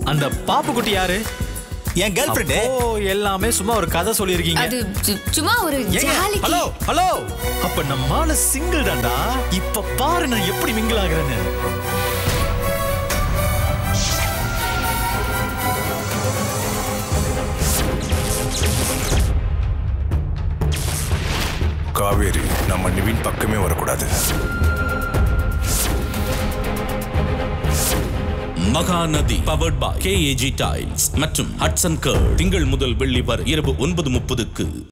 அந்த பாப்பு குட்டி யாரு? என் கேர்ள் ஃப்ரெண்ட். ஓ, எல்லாமே சும்மா ஒரு கதை சொல்லிருக்கீங்க. அது சும்மா ஒரு ஜாலிக்கு. ஹலோ ஹலோ, அப்ப நம்மால சிங்கிள் தான்டா. இப்ப பாரு நான் எப்படி மிங்கிள் ஆகுறேன்னு. காவேரி நம்ம நிவின் பக்கமே வரக்கூடாது. Mahanadi powered by KAG tiles மற்றும் ஹட்சன் கர்ட். திங்கள் முதல் வெள்ளி வரை இரவு 9:30க்கு.